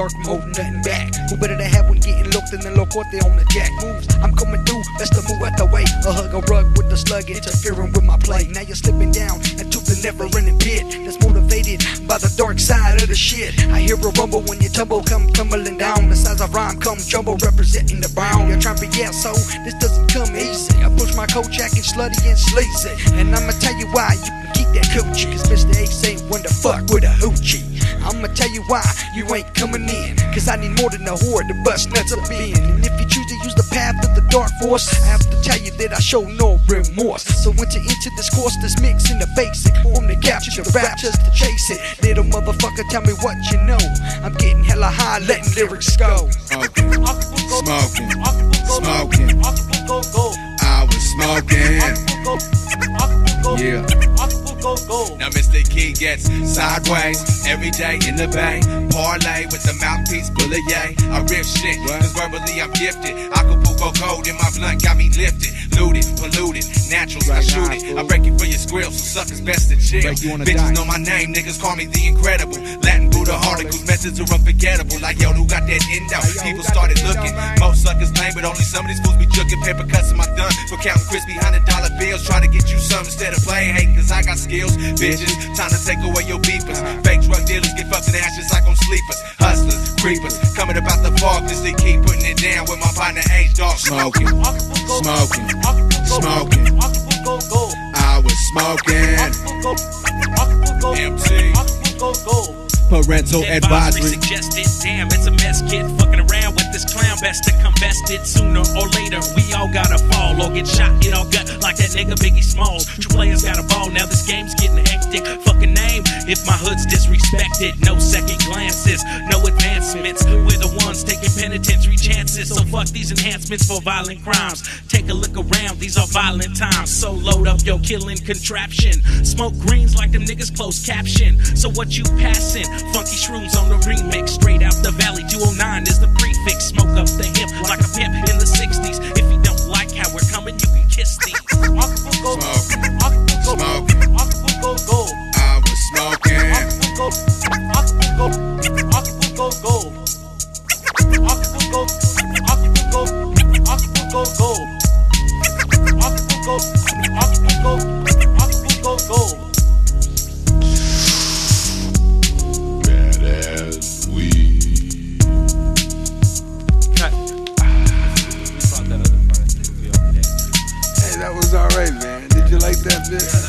darkroom holding nothing back. Who better to have when getting looked than the locote on the jack moves? I'm coming through, best to move out the way. A hug, a rug with the slug interfering with my play. Now you're slipping down into the never-ending pit that's motivated by the dark side of the shit. I hear a rumble when you tumble, come tumbling down. The size of rhyme come jumbo, representing the brown. You're trying to be so this doesn't come easy. I push my coat jacket slutty and sleazy, and I'ma tell you why you can keep that coochie, cause Mr. Ace ain't one to fuck with a hoochie. I'ma tell you why you ain't coming in, cause I need more than a whore to bust nuts up in. And if you choose to use the path of the dark force, I have to tell you that I show no remorse. So enter into this course that's mixing the basic form to capture rap just to chase it. Little motherfucker, tell me what you know. I'm getting hella high, letting lyrics go. Smoking, smoking, I was smoking. Yeah. Now Mr. Key gets sideways every day in the bay. Parlay with the mouthpiece, bullet yay. I rip shit, cause verbally I'm gifted. Acapulco gold in my blunt got me lifted. Looted, polluted, naturals, I shoot it. I break it for your squirrels, so suckers best to chill. Bitches know my name, niggas call me the incredible. Latin Buddha articles, methods are unforgettable. Like yo, who got that endo? People started looking. Most suckers claim, but only some of these fools be jooking. Paper cuts in my thumb for counting crispy $100 bills. Try to get you some instead of playing hating, cause I got skills. Bitches, time to take away your beepers. Fake drug dealers get fucked in ashes like on sleepers. Hustlers, creepers, coming about the fog. Just they keep putting it down with my partner H Dog. Smoking, smoking, smoking. I was smoking. MC. Parental advisory suggested. Damn, it's a mess, kid. Fucking around with this clown, best to come vested. Sooner or later, we all gotta fall or get shot in our gut like that nigga Biggie Smalls. True players got a ball. Now this game's getting hectic. Fucking name if my hood's disrespected. No second glances, no advancements. We're the ones taking penitentiary chances. So fuck these enhancements for violent crimes. Take a look around, these are violent times. So load up your killing contraption. Smoke greens like them niggas closed caption. So what you passing? Funky shrooms on the remix. Straight out the valley, 209 is the prefix. Smoke up the hemp like a pimp in the 60s. If you don't like how we're coming, you can kiss these. Smoking, smoking, I was smoking. Badass weed. Hey, that was alright, man. Did you like that bit?